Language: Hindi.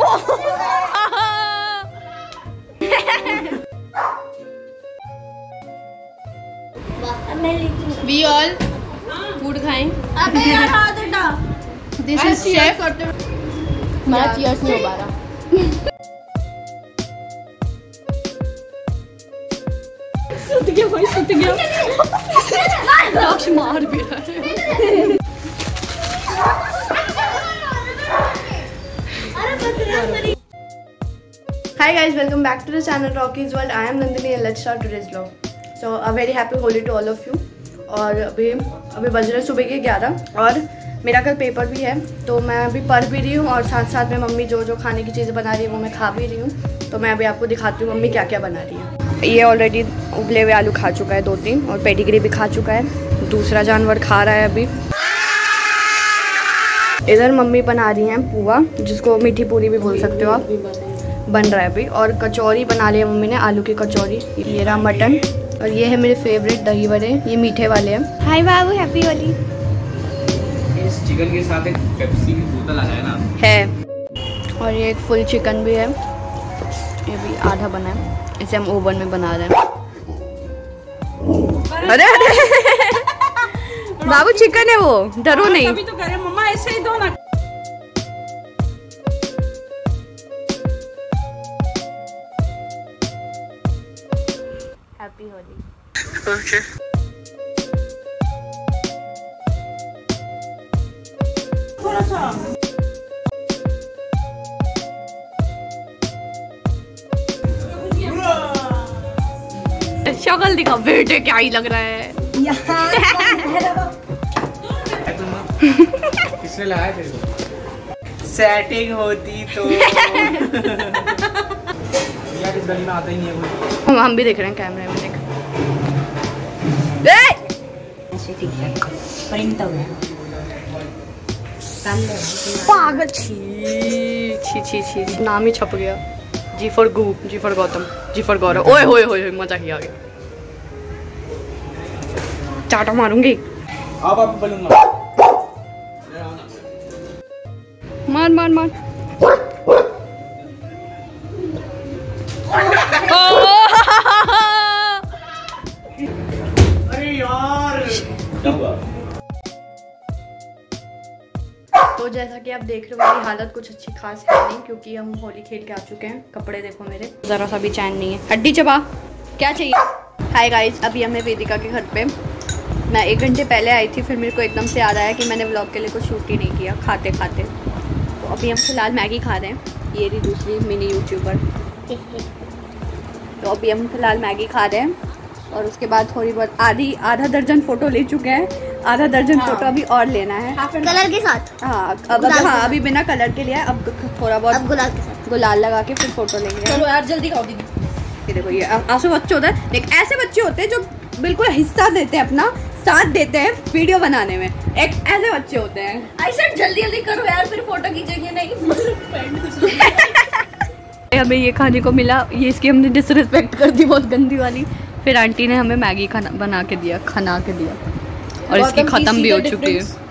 We all food खाएं। अबे यार हाथ उठा। This is chef। मेरा cheers नहीं हो पा रहा। सुत गया भाई, सुत गया। लाश मार भी रहा है। Hi guys, welcome back to the channel Rocky's World. I am Nandini and let's start today's vlog. So a very happy Holi to all of you. और अभी बज रहे सुबह के 11 और मेरा कल पेपर भी है तो मैं अभी पढ़ भी रही हूँ और साथ साथ में मम्मी जो जो खाने की चीज़ें बना रही है वो मैं खा भी रही हूँ। तो मैं अभी आपको दिखाती हूँ मम्मी क्या क्या बना रही है। ये ऑलरेडी उबले हुए आलू खा चुका है 2-3 और पेडिग्री भी खा चुका है। दूसरा जानवर खा रहा है अभी। इधर मम्मी बना रही हैं पुआ, जिसको मीठी पूरी भी बोल सकते हो आप, बन रहा है अभी। और कचौरी बना ली है मम्मी ने, आलू की कचौरी। ये रहा मटन और ये है मेरे फेवरेट दही वड़े, ये मीठे वाले हैं। हाय बाबू, हैप्पी होली। इस चिकन के साथ एक पेप्सी की बोतल आ जाए ना है। और ये एक फुल चिकन भी है, ये भी आधा बना है, इसे हम ओवन में बना रहे हैं। अरे अरे बाबू चिकन है वो, डरो नहीं। अभी तो करे मम्मा, ऐसे ही दो ना। हैप्पी होली। ओके। थोड़ा सा शक्ल दिखा बेटे, क्या ही लग रहा है। किसने लाया तेरे को? सेटिंग होती तो यार इस गली में आता ही नहीं है कोई। हम भी देख रहे हैं कैमरे में। देख ऐसे ठीक है, प्रिंट हो गया। पागल, छी छी छी छी, नाम ही छप गया। जी फॉर गू, G for Gautam, G for Gaurav. ओए होए होए, मजा ही आ गया। चाटा मारूंगी। अब आप बोलूंगा। मार मार मार। अरे यार क्या हुआ? तो जैसा कि आप देख रहे हो मेरी हालत कुछ अच्छी खास है नहीं, क्योंकि हम होली खेल के आ चुके हैं। कपड़े देखो मेरे, ज़रा सा भी चैन नहीं है। हड्डी चबा, क्या चाहिए? हाय गाइस, अभी हमें वेदिका के घर पे, मैं 1 घंटे पहले आई थी, फिर मेरे को एकदम से याद आया कि मैंने व्लॉग के लिए कुछ शूट ही नहीं किया खाते खाते। तो अभी हम फिलहाल मैगी खा रहे हैं। ये रही दूसरी मिनी यूट्यूबर। तो अभी हम फिलहाल मैगी खा रहे हैं और उसके बाद थोड़ी बहुत आधा दर्जन फ़ोटो ले चुके हैं। आधा दर्जन फोटो अभी और लेना है कलर के साथ। हाँ अभी बिना कलर के लिया है। अब थोड़ा बहुत अब गुलाल के साथ, गुलाल लगा के फिर फोटो लेंगे। चलो यार जल्दी खाओ दीदी। ये देखो, ये आंसू बच्चे होते हैं, लेकिन ऐसे बच्चे होते हैं जो बिल्कुल हिस्सा देते हैं, अपना साथ देते हैं वीडियो बनाने में। एक ऐसे बच्चे होते हैं। ऐसे जल्दी जल्दी करो यार, फिर फोटो खींचेंगे नहीं। हमें ये खाने को मिला, ये इसकी हमने डिसरिस्पेक्ट कर दी बहुत गंदी वाली। फिर आंटी ने हमें मैगी बना के दिया, और इसकी खत्म भी हो चुकी है।